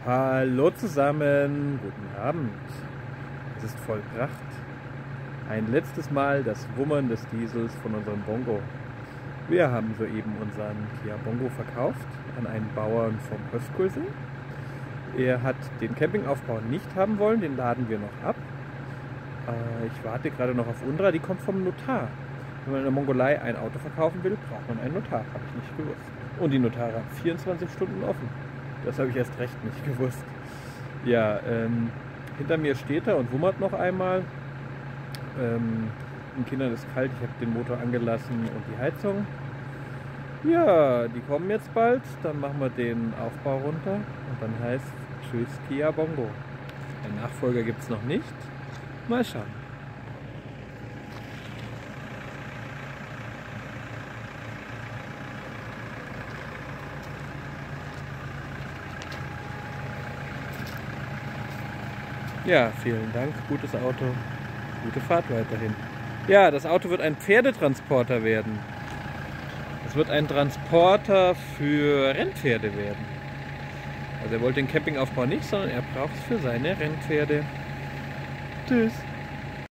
Hallo zusammen, guten Abend. Es ist vollbracht. Ein letztes Mal das Wummern des Diesels von unserem Bongo. Wir haben soeben unseren Kia Bongo verkauft an einen Bauern vom Höfskulsee. Er hat den Campingaufbau nicht haben wollen, den laden wir noch ab. Ich warte gerade noch auf Undra, die kommt vom Notar. Wenn man in der Mongolei ein Auto verkaufen will, braucht man einen Notar, habe ich nicht gewusst. Und die Notare haben 24 Stunden offen. Das habe ich erst recht nicht gewusst. Ja, hinter mir steht er und wummert noch einmal. Den Kindern ist kalt, ich habe den Motor angelassen und die Heizung. Ja, die kommen jetzt bald, dann machen wir den Aufbau runter und dann heißt Tschüss Kia Bongo. Einen Nachfolger gibt es noch nicht. Mal schauen. Ja, vielen Dank, gutes Auto, gute Fahrt weiterhin. Ja, das Auto wird ein Pferdetransporter werden. Es wird ein Transporter für Rennpferde werden. Also er wollte den Campingaufbau nicht, sondern er braucht es für seine Rennpferde. Tschüss.